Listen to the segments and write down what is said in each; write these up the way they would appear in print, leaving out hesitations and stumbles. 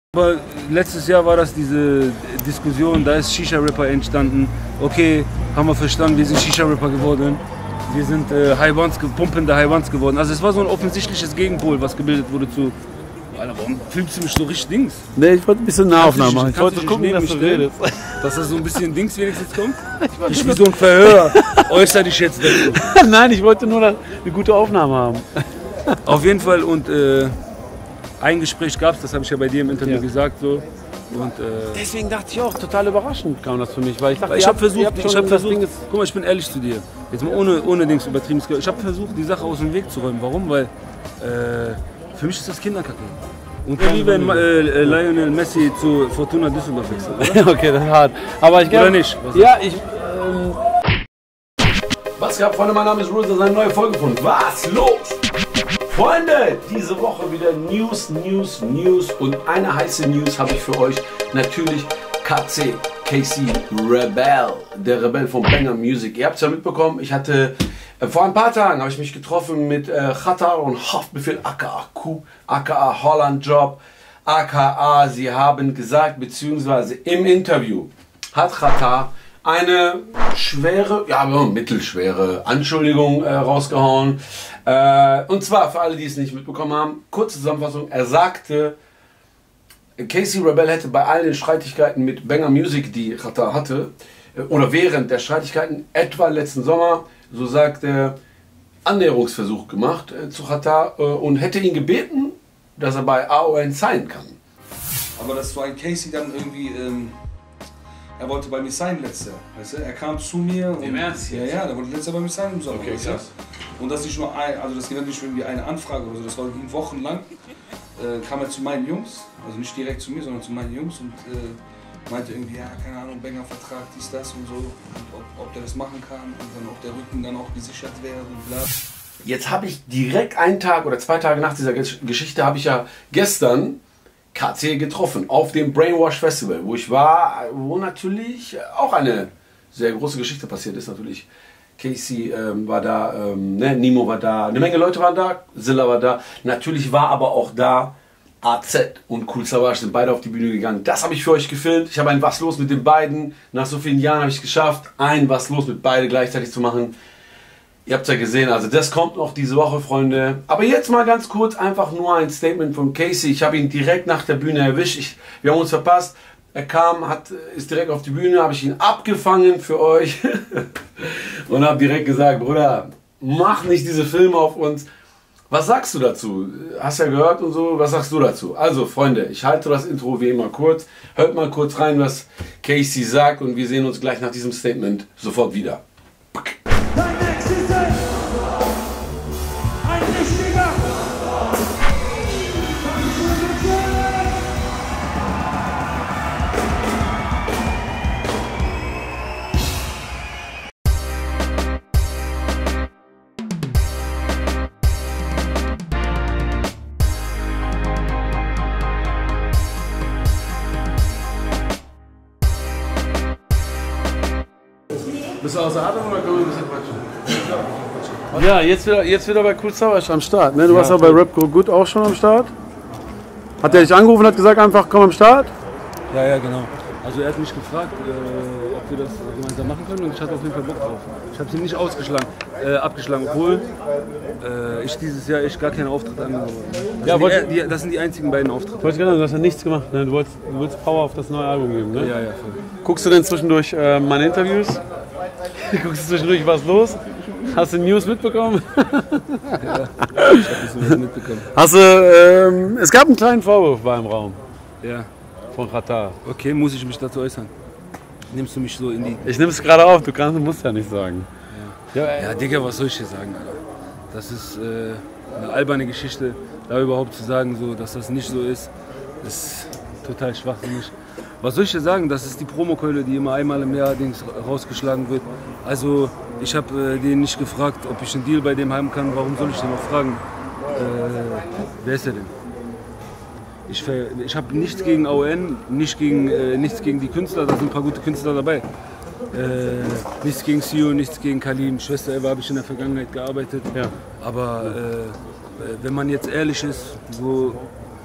Aber letztes Jahr war das diese Diskussion, da ist Shisha-Rapper entstanden. Okay, haben wir verstanden, wir sind Shisha-Rapper geworden. Wir sind pumpende High-Ones geworden. Also es war so ein offensichtliches Gegenpol, was gebildet wurde zu... Alter, warum filmst du mich so richtig Dings? Nee, ich wollte ein bisschen Nahaufnahme machen. Ich wollte gucken, dass du redest. Dass da so ein bisschen Dings wenigstens kommt? Ich wie so ein Verhör. Äußere dich jetzt dazu. Nein, ich wollte nur eine gute Aufnahme haben. Auf jeden Fall und ein Gespräch gab es, das habe ich ja bei dir im Interview gesagt. So. Und, deswegen dachte ich auch, total überraschend kam das für mich. Weil ich dachte, ich habe versucht, guck mal, ich bin ehrlich zu dir. Jetzt mal ohne Dings übertrieben. Ich habe versucht, die Sache aus dem Weg zu räumen. Warum? Weil für mich ist das Kinderkacke. Und wie wenn Lionel Messi zu Fortuna Düsseldorf wechselt, oder? Okay, das ist hart. Aber ich oder nicht? Was gab, Freunde? Mein Name ist Rules, das ist eine neue Folge von Was los? Freunde, diese Woche wieder News und eine heiße News habe ich für euch. Natürlich Casey Rebel, der Rebell von Banger Music. Ihr habt es ja mitbekommen, ich hatte vor ein paar Tagen habe ich mich getroffen mit Xatar und Haftbefehl aka Q, aka Holland Job, aka sie haben gesagt, beziehungsweise im Interview hat Xatar eine schwere, ja mittelschwere Anschuldigung rausgehauen. Und zwar für alle, die es nicht mitbekommen haben, kurze Zusammenfassung, er sagte, Casey Rebel hätte bei all den Streitigkeiten mit Banger Music, die Xatar hatte, oder während der Streitigkeiten, etwa letzten Sommer, so sagt er, Annäherungsversuch gemacht zu Xatar und hätte ihn gebeten, dass er bei AON signen kann. Aber das war ein Casey dann irgendwie, er wollte bei mir signen letztes Jahr, weißt du? Er kam zu mir und... Im Ernst? Ja, der wollte letztes Jahr bei mir signen im Sommer. Okay, krass. Und das nicht nur also das ging nicht irgendwie eine Anfrage oder so, das war irgendwie wochenlang. Kam er zu meinen Jungs, also nicht direkt zu mir, sondern zu meinen Jungs und meinte irgendwie, ja, keine Ahnung, Banger-Vertrag, dies, das und so, und ob der das machen kann und dann ob der Rücken dann auch gesichert wäre und bla. Jetzt habe ich direkt einen Tag oder 2 Tage nach dieser Geschichte, habe ich ja gestern KC getroffen auf dem Brainwash Festival, wo ich war, wo natürlich auch eine sehr große Geschichte passiert ist. Natürlich Casey war da, Nimo war da, eine Menge Leute waren da, Zilla war da, natürlich war aber auch da AZ und Kool Savas, sind beide auf die Bühne gegangen. Das habe ich für euch gefilmt. Ich habe ein Was los mit den beiden. Nach so vielen Jahren habe ich es geschafft, ein Was los mit beide gleichzeitig zu machen. Ihr habt es ja gesehen, also das kommt noch diese Woche, Freunde. Aber jetzt mal ganz kurz, einfach nur ein Statement von Casey. Ich habe ihn direkt nach der Bühne erwischt. Wir haben uns verpasst. Er kam, ist direkt auf die Bühne, habe ich ihn abgefangen für euch und habe direkt gesagt, Bruder, mach nicht diese Filme auf uns. Was sagst du dazu? Hast ja gehört und so, was sagst du dazu? Also Freunde, ich halte das Intro wie immer kurz. Hört mal kurz rein, was Casey sagt und wir sehen uns gleich nach diesem Statement sofort wieder. Bist du außer Atem oder können wir ein bisschen quatschen? Ja, jetzt wieder bei Kool Savas am Start. Ne? Du warst ja bei Rap Go Good auch schon am Start. Hat er dich angerufen und hat gesagt, einfach komm am Start? Ja, genau. Also er hat mich gefragt, ob wir das gemeinsam machen können und ich hatte auf jeden Fall Bock drauf. Ich habe sie nicht abgeschlagen, obwohl ich dieses Jahr echt gar keinen Auftritt angenommen habe. Das sind die einzigen beiden Auftritte. Du hast ja nichts gemacht, ne? Du willst Power auf das neue Album geben, ne? Ja, voll. Guckst du denn zwischendurch meine Interviews? Guckst du zwischendurch was los? Hast du News mitbekommen? Ja, ich habe das mitbekommen. Es gab einen kleinen Vorwurf beim Raum. Ja. Von Xatar. Okay, muss ich mich dazu äußern? Nimmst du mich so in die... Ich nehme es gerade auf, musst ja nicht sagen. Ja, Digga, was soll ich dir sagen, Alter? Das ist eine alberne Geschichte, da überhaupt zu sagen, so, dass das nicht so ist total schwachsinnig. Was soll ich dir sagen? Das ist die Promokeule, die immer einmal im Jahr rausgeschlagen wird. Also, ich habe den nicht gefragt, ob ich einen Deal bei dem haben kann. Warum soll ich den noch fragen? Wer ist er denn? Ich habe nichts gegen AON, nichts gegen die Künstler, da sind ein paar gute Künstler dabei. Nichts gegen Sio, nichts gegen Kalim. Schwester Eva habe ich in der Vergangenheit gearbeitet. Ja. Aber wenn man jetzt ehrlich ist, so,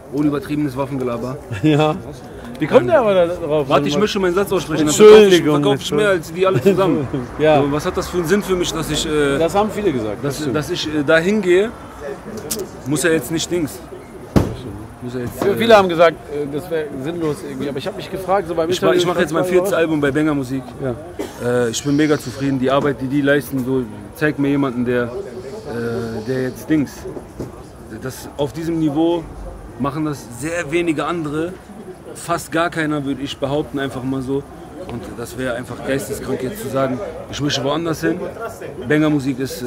ohne übertriebenes Waffengelaber. Ja. Wie kommt der aber da drauf? Warte, ich möchte meinen Satz aussprechen. Dann Entschuldigung. verkaufe ich mehr als die alle zusammen. Ja. So, was hat das für einen Sinn für mich, dass ich, Das haben viele gesagt. dass ich da hingehe? Muss ja jetzt nicht Dings. Muss ja jetzt, Viele haben gesagt, das wäre sinnlos irgendwie, aber ich habe mich gefragt, so beim ich mache jetzt mein 4. Album bei Banger Musik. Ja. Ich bin mega zufrieden. Die Arbeit, die leisten, so, zeigt mir jemanden, der jetzt Dings. Das, auf diesem Niveau machen das sehr wenige andere. Fast gar keiner, würde ich behaupten, einfach mal so. Und das wäre einfach geisteskrank jetzt zu sagen, ich möchte woanders hin. Banger Musik ist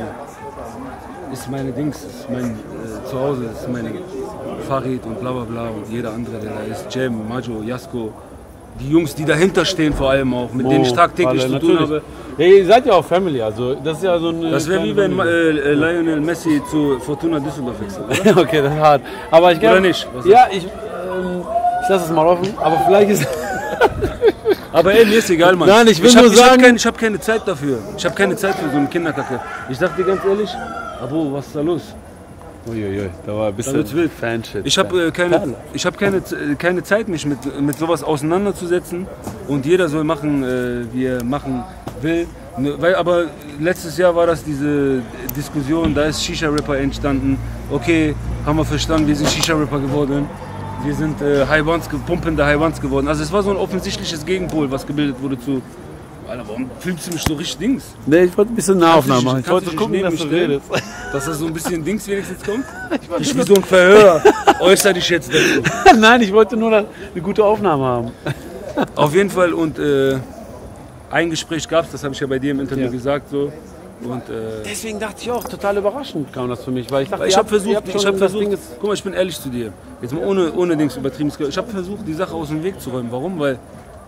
meine Dings, ist mein Zuhause, ist meine Farid und bla bla bla und jeder andere, der da ist. Jem, Majo, Jasko. Die Jungs, die dahinter stehen vor allem auch, mit denen ich tagtäglich zu tun habe. Ja, ihr seid ja auch Family, also das ist ja so ein... Das wäre wie wenn Lionel Messi zu Fortuna Düsseldorf wechselt, oder? Okay, das ist hart. Aber ich Oder nicht? Ja, ich lasse es mal offen, aber vielleicht ist... Aber ey, mir ist egal, Mann. Nein, ich will nur sagen... Ich hab keine Zeit dafür. Ich habe keine Zeit für so eine Kinderkacke. Ich sag dir ganz ehrlich, Abo, was ist da los? Uiuiui, da war ein bisschen Fanshit. Ich habe keine Zeit, mich mit sowas auseinanderzusetzen. Und jeder soll machen, wie er machen will. Aber letztes Jahr war das diese Diskussion, da ist Shisha-Rapper entstanden. Okay, haben wir verstanden, wir sind Shisha-Rapper geworden. Wir sind pumpende High Ones geworden. Also es war so ein offensichtliches Gegenpol, was gebildet wurde zu... Alter, warum filmst du mich so richtig Dings? Nee, ich wollte ein bisschen Nahaufnahmen machen. Ich wollte dich gucken, dass du redest. Dass da so ein bisschen Dings wenigstens kommt? Ich wie so ein Verhör. Äußere dich jetzt dazu. Nein, ich wollte nur eine gute Aufnahme haben. Auf jeden Fall und ein Gespräch gab es, das habe ich ja bei dir im Interview gesagt. So. Und, deswegen dachte ich auch, total überraschend kam das für mich. Weil ich dachte, ich habe versucht, guck mal, ich bin ehrlich zu dir. Jetzt mal ohne Dings übertrieben. Ich habe versucht, die Sache aus dem Weg zu räumen. Warum? Weil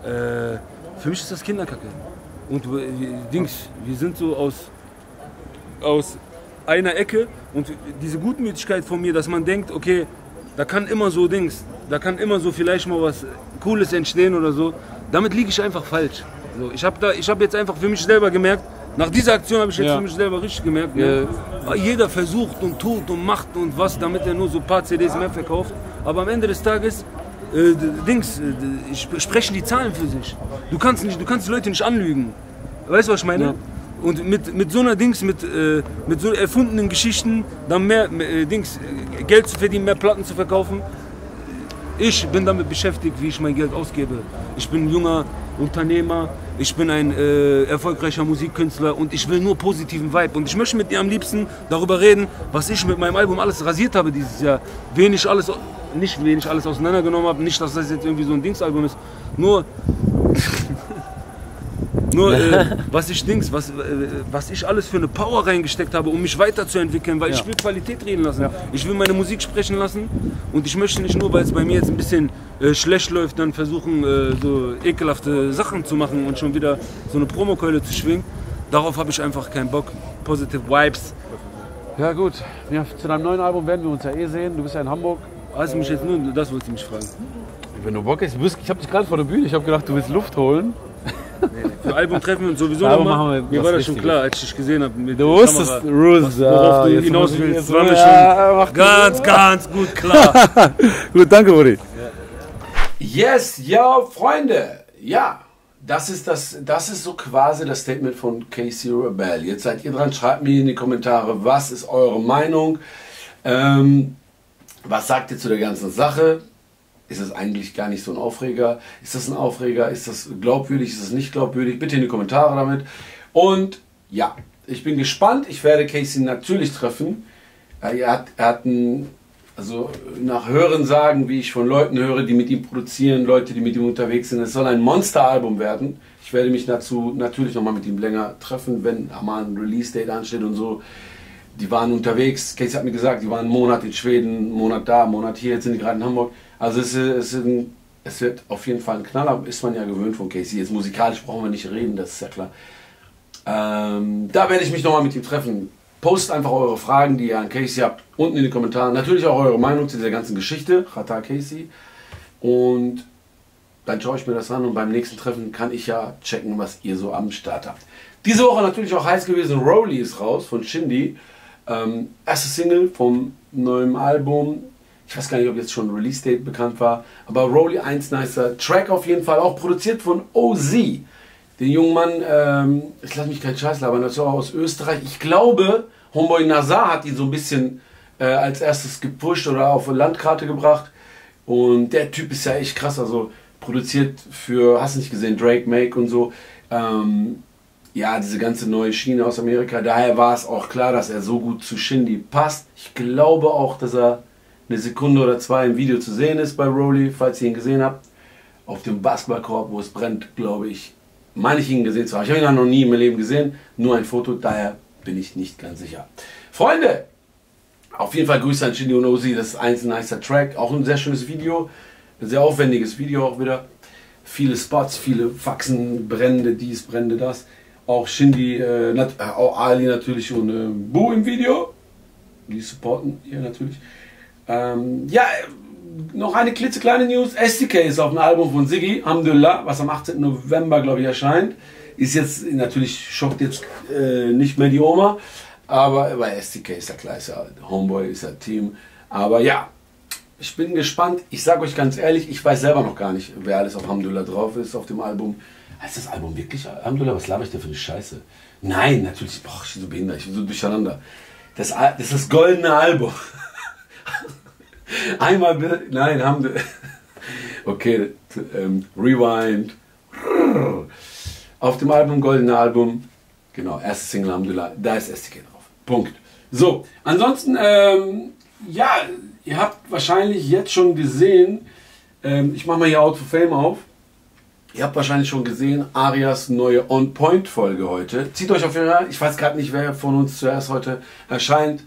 für mich ist das Kinderkacke. Und Dings, wir sind so aus einer Ecke und diese Gutmütigkeit von mir, dass man denkt, okay, da kann immer so Dings, da kann immer so vielleicht mal was Cooles entstehen oder so. Damit liege ich einfach falsch. So, ich habe jetzt einfach für mich selber gemerkt, nach dieser Aktion habe ich jetzt für mich selber richtig gemerkt, ne? Jeder versucht und tut und macht und was, damit er nur so ein paar CDs mehr verkauft. Aber am Ende des Tages sprechen die Zahlen für sich. Du kannst die Leute nicht anlügen. Weißt du, was ich meine? Ja. Und mit so einer Dings, mit so erfundenen Geschichten, dann mehr Geld zu verdienen, mehr Platten zu verkaufen. Ich bin damit beschäftigt, wie ich mein Geld ausgebe. Ich bin ein junger Unternehmer, ich bin ein erfolgreicher Musikkünstler und ich will nur positiven Vibe. Und ich möchte mit dir am liebsten darüber reden, was ich mit meinem Album alles rasiert habe dieses Jahr. Wen ich alles auseinandergenommen habe. Nicht, dass das jetzt irgendwie so ein Dingsalbum ist. Nur was ich alles für eine Power reingesteckt habe, um mich weiterzuentwickeln, weil ich will Qualität reden lassen. Ja. Ich will meine Musik sprechen lassen und ich möchte nicht nur, weil es bei mir jetzt ein bisschen schlecht läuft, dann versuchen, so ekelhafte Sachen zu machen und schon wieder so eine Promokeule zu schwingen. Darauf habe ich einfach keinen Bock. Positive Vibes. Ja gut, ja, zu deinem neuen Album werden wir uns ja sehen. Du bist ja in Hamburg. Also mich jetzt nur, das wolltest du mich fragen. Wenn du Bock hast, ich habe dich gerade vor der Bühne, ich habe gedacht, du willst Luft holen. Für Album treffen wir uns sowieso nochmal. Mir war das schon klar, als ich dich gesehen habe. Du wusstest, worauf du hinaus willst. Das war mir schon ganz gut klar. Gut, danke, Rudi. Yes, ja, Freunde. Ja, das ist so quasi das Statement von Casey Rebel. Jetzt seid ihr dran, schreibt mir in die Kommentare, was ist eure Meinung? Was sagt ihr zu der ganzen Sache? Ist das eigentlich gar nicht so ein Aufreger? Ist das ein Aufreger? Ist das glaubwürdig? Ist das nicht glaubwürdig? Bitte in die Kommentare damit. Und ja, ich bin gespannt. Ich werde Casey natürlich treffen. Er hat also nach Hörensagen, wie ich von Leuten höre, die mit ihm produzieren, Leute, die mit ihm unterwegs sind, es soll ein Monsteralbum werden. Ich werde mich dazu natürlich nochmal mit ihm länger treffen, wenn mal ein Release-Date ansteht und so. Die waren unterwegs. Casey hat mir gesagt, die waren einen Monat in Schweden, einen Monat da, einen Monat hier, jetzt sind die gerade in Hamburg. Also es wird auf jeden Fall ein Knaller, ist man ja gewöhnt von Casey. Jetzt musikalisch brauchen wir nicht reden, das ist ja klar. Da werde ich mich nochmal mit ihm treffen. Postet einfach eure Fragen, die ihr an Casey habt, unten in die Kommentare. Natürlich auch eure Meinung zu dieser ganzen Geschichte, Chata Casey. Und dann schaue ich mir das an und beim nächsten Treffen kann ich ja checken, was ihr so am Start habt. Diese Woche natürlich auch heiß gewesen, Rollie ist raus von Shindy. Erste Single vom neuen Album. Ich weiß gar nicht, ob jetzt schon Release-Date bekannt war. Aber Rolly, 1 nicer Track auf jeden Fall. Auch produziert von OZ. Den jungen Mann, ich lasse mich keinen Scheiß labern, das ist auch aus Österreich. Ich glaube, Homeboy Nazar hat ihn so ein bisschen als erstes gepusht oder auf eine Landkarte gebracht. Und der Typ ist ja echt krass. Also produziert für, hast du nicht gesehen, Drake, Make und so. Ja, diese ganze neue Schiene aus Amerika. Daher war es auch klar, dass er so gut zu Shindy passt. Ich glaube auch, dass er eine Sekunde oder zwei im Video zu sehen ist bei Rolly, falls ihr ihn gesehen habt. Auf dem Basketballkorb, wo es brennt, glaube ich, meine ich ihn gesehen zu haben. Ich habe ihn noch nie in meinem Leben gesehen, nur ein Foto, daher bin ich nicht ganz sicher. Freunde, auf jeden Fall Grüße an Shindy und OZ, das ist ein nicer Track, auch ein sehr schönes Video, ein sehr aufwendiges Video auch wieder. Viele Spots, viele Faxen, Brände, dies, Brände, das. Auch Shindy, auch Ali natürlich und Bu im Video. Die supporten hier natürlich. Ja, noch eine klitzekleine News. STK ist auf dem Album von Siggi, Alhamdulillah, was am 18. November, glaube ich, erscheint. Ist jetzt, natürlich schockt jetzt nicht mehr die Oma. Aber bei STK ist ja klar, ist ja Homeboy, ist ja Team. Aber ja, ich bin gespannt. Ich sage euch ganz ehrlich, ich weiß selber noch gar nicht, wer alles auf Alhamdulillah drauf ist auf dem Album. Heißt das Album wirklich Alhamdulillah? Was laber ich da für eine Scheiße? Nein, natürlich, boah, ich bin so behindert, ich bin so durcheinander. Das ist das goldene Album. Einmal bitte, nein, Alhamdulillah. Okay, Rewind. Auf dem Album, goldene Album, genau, erste Single Alhamdulillah, da ist STK drauf. Punkt. So, ansonsten, ja, ihr habt wahrscheinlich jetzt schon gesehen, ich mache mal hier Out for Fame auf. Ihr habt wahrscheinlich schon gesehen, Arias neue On-Point-Folge heute. Zieht euch auf jeden Fall, ich weiß gerade nicht, wer von uns zuerst heute erscheint.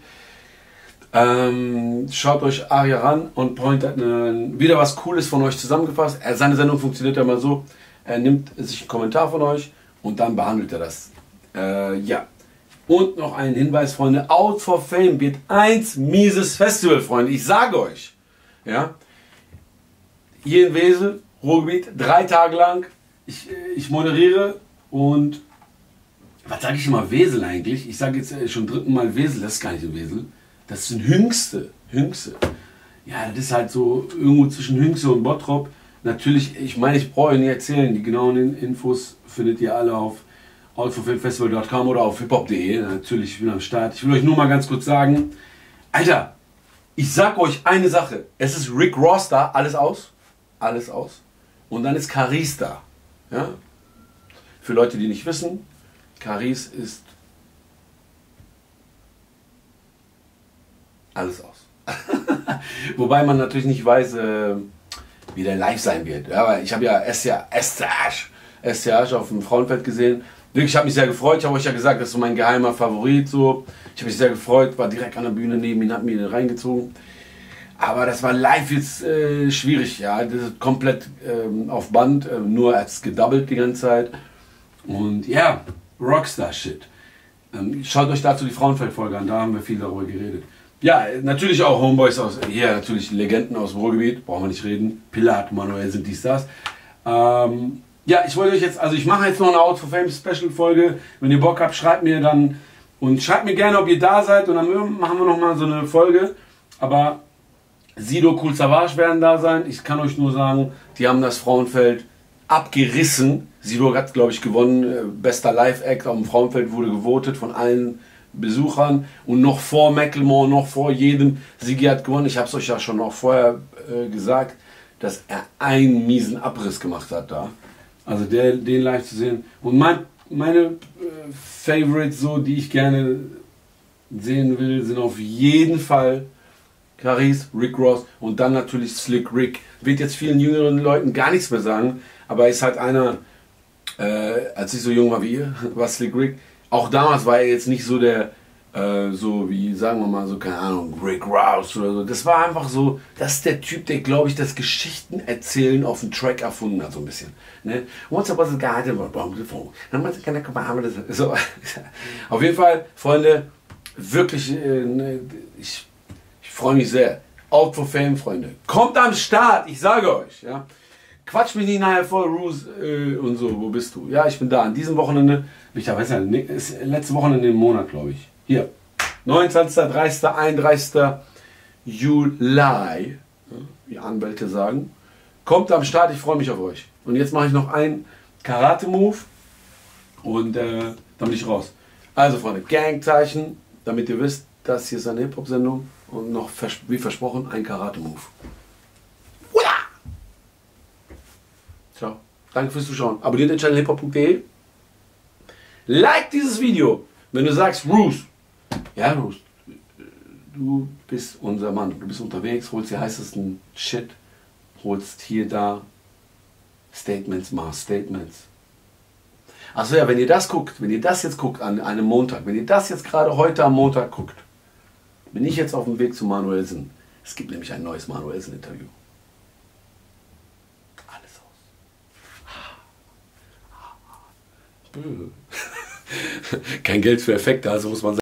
Schaut euch Aria ran. On-Point hat wieder was Cooles von euch zusammengefasst. Seine Sendung funktioniert ja mal so, er nimmt sich einen Kommentar von euch und dann behandelt er das. Ja. Und noch ein Hinweis, Freunde, Out for Fame wird ein mieses Festival, Freunde. Ich sage euch. Ja. Hier in Wesel, Ruhrgebiet, 3 Tage lang. Ich moderiere und was sage ich immer Wesel eigentlich? Ich sage jetzt schon 3. Mal Wesel, das ist gar nicht in Wesel. Das sind Hüngste. Ja, das ist halt so irgendwo zwischen Hüngste und Bottrop. Natürlich, ich meine, ich brauche euch nicht erzählen, die genauen Infos findet ihr alle auf outforfilmfestival.com oder auf hiphop.de. Natürlich, ich bin am Start. Ich will euch nur mal ganz kurz sagen, Alter, ich sag euch eine Sache. Es ist Rick Ross da, alles aus. Alles aus. Und dann ist Caris da. Ja? Für Leute, die nicht wissen, Caris ist alles aus. Wobei man natürlich nicht weiß, wie der live sein wird. Ja, aber ich habe ja STH auf dem Frauenfeld gesehen. Wirklich, ich habe mich sehr gefreut. Ich habe euch ja gesagt, das ist so mein geheimer Favorit. So. Ich habe mich sehr gefreut, war direkt an der Bühne neben ihn, hat mir reingezogen. Aber das war live jetzt schwierig. Ja, das ist komplett auf Band, nur als gedoubled die ganze Zeit. Und ja, Rockstar-Shit. Schaut euch dazu die Frauenfeld-Folge an, da haben wir viel darüber geredet. Ja, natürlich auch Homeboys aus, ja, natürlich Legenden aus dem Ruhrgebiet, brauchen wir nicht reden. Pilat, Manuel sind dies, das. Ja, ich wollte euch jetzt, also ich mache jetzt noch eine Out for Fame Special Folge. Wenn ihr Bock habt, schreibt mir dann und schreibt mir gerne, ob ihr da seid und dann machen wir noch mal so eine Folge. Aber Sido, Kool Savas werden da sein. Ich kann euch nur sagen, die haben das Frauenfeld abgerissen. Sido hat, glaube ich, gewonnen. Bester Live-Act auf dem Frauenfeld wurde gewotet von allen Besuchern. Und noch vor Macklemore, noch vor jedem. Siggi hat gewonnen. Ich habe es euch ja schon auch vorher gesagt, dass er einen miesen Abriss gemacht hat da. Also den live zu sehen. Und meine Favorites, so, die ich gerne sehen will, sind auf jeden Fall Caris, Rick Ross und dann natürlich Slick Rick. Wird jetzt vielen jüngeren Leuten gar nichts mehr sagen, aber er ist halt einer, als ich so jung war wie ihr, war Slick Rick. Auch damals war er jetzt nicht so der, so wie, sagen wir mal, so, keine Ahnung, Rick Ross oder so. Das war einfach so, das ist der Typ, der, glaube ich, das Geschichten erzählen auf dem Track erfunden hat, so ein bisschen. Ne? Once I was a guy that was born with a phone. So. Auf jeden Fall, Freunde, wirklich, ich freue mich sehr. Out for Fame, Freunde. Kommt am Start, ich sage euch. Ja. Quatsch mich nicht nachher voll, Roos und so. Wo bist du? Ja, ich bin da. An diesem Wochenende, ich weiß ja, ist letzte Wochenende im Monat, glaube ich. Hier. 29., 30., 31. Juli, wie Anwälte sagen. Kommt am Start, ich freue mich auf euch. Und jetzt mache ich noch einen Karate-Move und dann bin ich raus. Also Freunde, Gangzeichen, damit ihr wisst, das hier ist eine Hip-Hop-Sendung und noch wie versprochen ein Karate-Move. Ciao. Danke fürs Zuschauen. Abonniert den Channel hiphop.de. Like dieses Video. Wenn du sagst, Roos, ja Roos, du bist unser Mann. Du bist unterwegs, holst die heißesten Shit, holst hier, da Statements, Statements. Achso ja, wenn ihr das guckt, wenn ihr das jetzt guckt an einem Montag, wenn ihr das jetzt gerade heute am Montag guckt, bin ich jetzt auf dem Weg zu Manuelsen. Es gibt nämlich ein neues Manuelsen-Interview. Alles aus. Kein Geld für Effekte, also muss man sagen.